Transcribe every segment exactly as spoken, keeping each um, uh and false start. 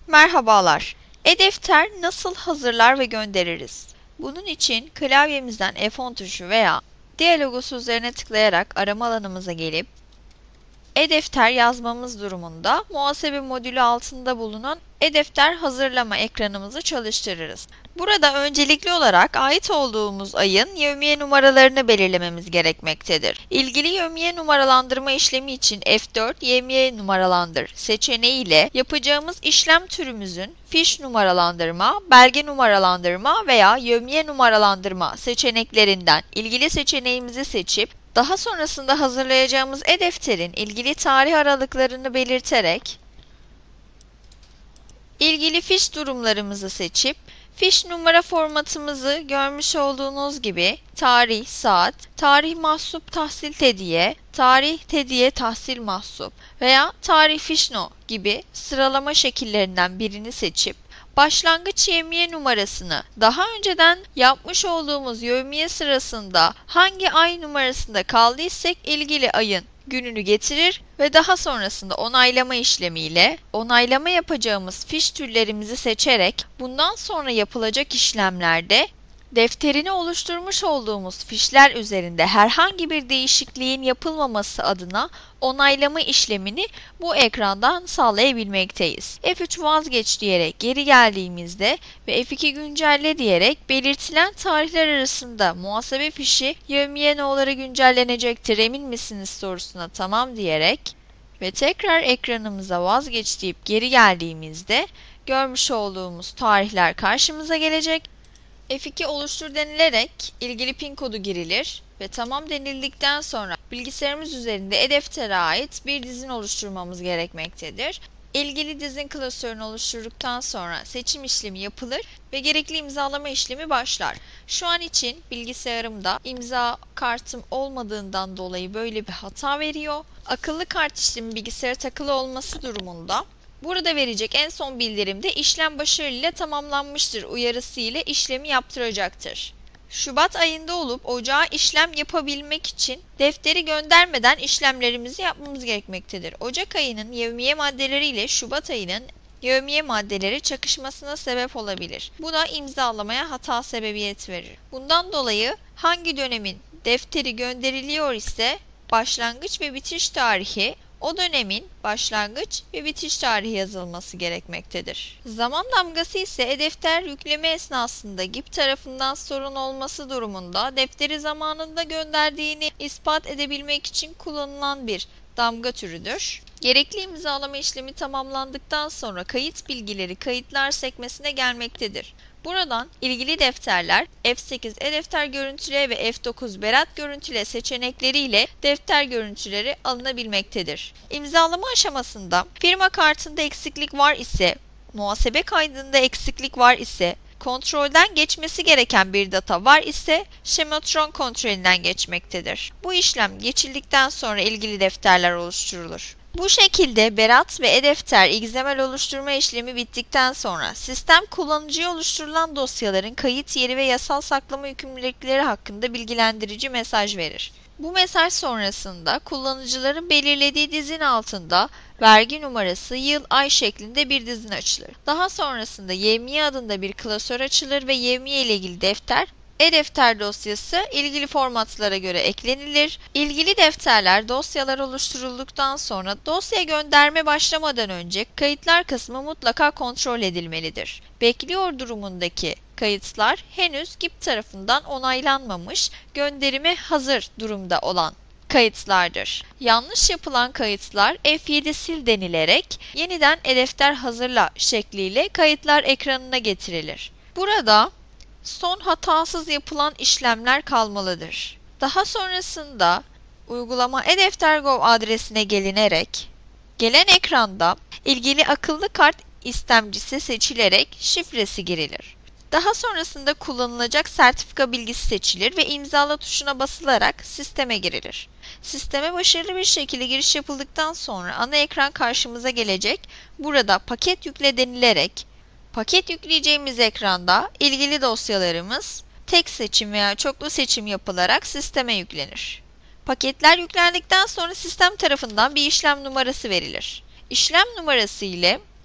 Merhabalar. E-defter nasıl hazırlar ve göndeririz? Bunun için klavyemizden F on tuşu veya D logosu üzerine tıklayarak arama alanımıza gelip E-defter yazmamız durumunda muhasebe modülü altında bulunan E-defter hazırlama ekranımızı çalıştırırız. Burada öncelikli olarak ait olduğumuz ayın yevmiye numaralarını belirlememiz gerekmektedir. İlgili yevmiye numaralandırma işlemi için F dört yevmiye numaralandır seçeneği ile yapacağımız işlem türümüzün fiş numaralandırma, belge numaralandırma veya yevmiye numaralandırma seçeneklerinden ilgili seçeneğimizi seçip daha sonrasında hazırlayacağımız e-defterin ilgili tarih aralıklarını belirterek ilgili fiş durumlarımızı seçip fiş numara formatımızı görmüş olduğunuz gibi tarih, saat, tarih mahsup tahsil tediye, tarih tediye tahsil mahsup veya tarih fişno gibi sıralama şekillerinden birini seçip başlangıç yevmiye numarasını daha önceden yapmış olduğumuz yevmiye sırasında hangi ay numarasında kaldıysak ilgili ayın gününü getirir ve daha sonrasında onaylama işlemiyle onaylama yapacağımız fiş türlerimizi seçerek bundan sonra yapılacak işlemlerde defterini oluşturmuş olduğumuz fişler üzerinde herhangi bir değişikliğin yapılmaması adına onaylama işlemini bu ekrandan sağlayabilmekteyiz. F üç vazgeç diyerek geri geldiğimizde ve F iki güncelle diyerek belirtilen tarihler arasında muhasebe fişi yevmiye no'ları güncellenecektir emin misiniz sorusuna tamam diyerek ve tekrar ekranımıza vazgeç deyip geri geldiğimizde görmüş olduğumuz tarihler karşımıza gelecek. F iki oluştur denilerek ilgili pin kodu girilir ve tamam denildikten sonra bilgisayarımız üzerinde e-deftere ait bir dizin oluşturmamız gerekmektedir. İlgili dizin klasörünü oluşturduktan sonra seçim işlemi yapılır ve gerekli imzalama işlemi başlar. Şu an için bilgisayarımda imza kartım olmadığından dolayı böyle bir hata veriyor. Akıllı kart işlemi bilgisayara takılı olması durumunda burada verecek en son bildirimde işlem başarıyla tamamlanmıştır uyarısı ile işlemi yaptıracaktır. Şubat ayında olup Ocağa işlem yapabilmek için defteri göndermeden işlemlerimizi yapmamız gerekmektedir. Ocak ayının yevmiye maddeleri ile Şubat ayının yevmiye maddeleri çakışmasına sebep olabilir. Bu da imzalamaya hata sebebiyet verir. Bundan dolayı hangi dönemin defteri gönderiliyor ise başlangıç ve bitiş tarihi o dönemin başlangıç ve bitiş tarihi yazılması gerekmektedir. Zaman damgası ise e-defter yükleme esnasında G İ P tarafından sorun olması durumunda defteri zamanında gönderdiğini ispat edebilmek için kullanılan bir damga türüdür. Gerekli imzalama işlemi tamamlandıktan sonra kayıt bilgileri kayıtlar sekmesine gelmektedir. Buradan ilgili defterler F sekiz e-defter görüntüle ve F dokuz berat görüntüle seçenekleriyle defter görüntüleri alınabilmektedir. İmzalama aşamasında firma kartında eksiklik var ise, muhasebe kaydında eksiklik var ise, kontrolden geçmesi gereken bir data var ise şematron kontrolünden geçmektedir. Bu işlem geçildikten sonra ilgili defterler oluşturulur. Bu şekilde berat ve e-defter X M L oluşturma işlemi bittikten sonra sistem kullanıcıya oluşturulan dosyaların kayıt yeri ve yasal saklama yükümlülükleri hakkında bilgilendirici mesaj verir. Bu mesaj sonrasında kullanıcıların belirlediği dizin altında vergi numarası, yıl, ay şeklinde bir dizin açılır. Daha sonrasında yevmiye adında bir klasör açılır ve yevmiye ile ilgili defter e-defter dosyası ilgili formatlara göre eklenilir. İlgili defterler dosyalar oluşturulduktan sonra dosya gönderme başlamadan önce kayıtlar kısmı mutlaka kontrol edilmelidir. Bekliyor durumundaki kayıtlar henüz G İ P tarafından onaylanmamış, gönderime hazır durumda olan kayıtlardır. Yanlış yapılan kayıtlar F yedi sil denilerek yeniden e-defter hazırla şekliyle kayıtlar ekranına getirilir. Burada son hatasız yapılan işlemler kalmalıdır. Daha sonrasında uygulama e-defter nokta gov adresine gelinerek gelen ekranda ilgili akıllı kart istemcisi seçilerek şifresi girilir. Daha sonrasında kullanılacak sertifika bilgisi seçilir ve imzala tuşuna basılarak sisteme girilir. Sisteme başarılı bir şekilde giriş yapıldıktan sonra ana ekran karşımıza gelecek. Burada paket yükle denilerek paket yükleyeceğimiz ekranda ilgili dosyalarımız tek seçim veya çoklu seçim yapılarak sisteme yüklenir. Paketler yüklendikten sonra sistem tarafından bir işlem numarası verilir. İşlem numarası ile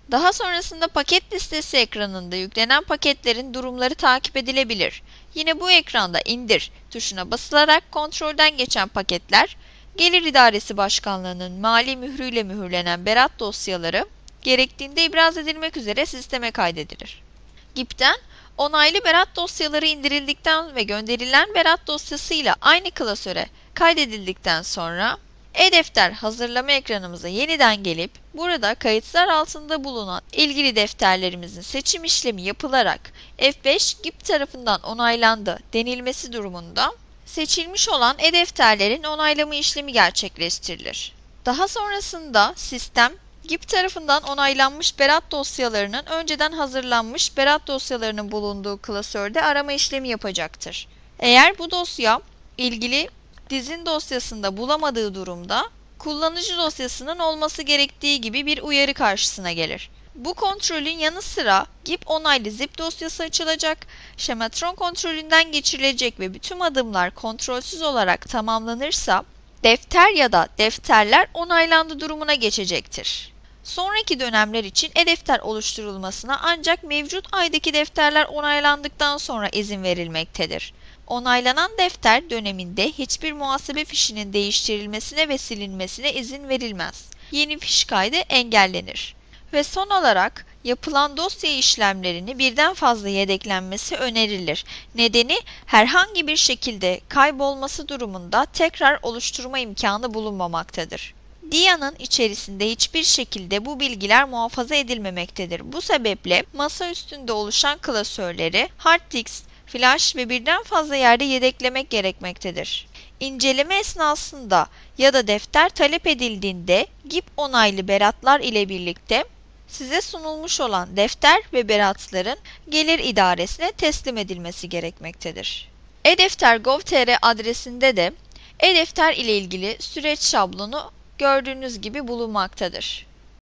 Daha sonrasında paket listesi ekranında yüklenen paketlerin durumları takip edilebilir. Yine bu ekranda indir tuşuna basılarak kontrolden geçen paketler, Gelir İdaresi Başkanlığı'nın mali mührüyle mühürlenen berat dosyaları gerektiğinde ibraz edilmek üzere sisteme kaydedilir. G İ P'ten onaylı berat dosyaları indirildikten ve gönderilen berat dosyasıyla aynı klasöre kaydedildikten sonra e-defter hazırlama ekranımıza yeniden gelip burada kayıtlar altında bulunan ilgili defterlerimizin seçim işlemi yapılarak F beş G İ P tarafından onaylandı denilmesi durumunda seçilmiş olan e-defterlerin onaylama işlemi gerçekleştirilir. Daha sonrasında sistem G İ P tarafından onaylanmış berat dosyalarının önceden hazırlanmış berat dosyalarının bulunduğu klasörde arama işlemi yapacaktır. Eğer bu dosya ilgili dizin dosyasında bulamadığı durumda kullanıcı dosyasının olması gerektiği gibi bir uyarı karşısına gelir. Bu kontrolün yanı sıra G İ P onaylı zip dosyası açılacak, şematron kontrolünden geçirilecek ve bütün adımlar kontrolsüz olarak tamamlanırsa defter ya da defterler onaylandı durumuna geçecektir. Sonraki dönemler için e-defter oluşturulmasına ancak mevcut aydaki defterler onaylandıktan sonra izin verilmektedir. Onaylanan defter döneminde hiçbir muhasebe fişinin değiştirilmesine ve silinmesine izin verilmez. Yeni fiş kaydı engellenir. Ve son olarak yapılan dosya işlemlerini birden fazla yedeklenmesi önerilir. Nedeni herhangi bir şekilde kaybolması durumunda tekrar oluşturma imkanı bulunmamaktadır. D I A'nın içerisinde hiçbir şekilde bu bilgiler muhafaza edilmemektedir. Bu sebeple masa üstünde oluşan klasörleri hard disk, flash ve birden fazla yerde yedeklemek gerekmektedir. İnceleme esnasında ya da defter talep edildiğinde G İ P onaylı beratlar ile birlikte size sunulmuş olan defter ve beratların Gelir İdaresi'ne teslim edilmesi gerekmektedir. e-defter nokta gov nokta tr adresinde de e-defter ile ilgili süreç şablonu gördüğünüz gibi bulunmaktadır.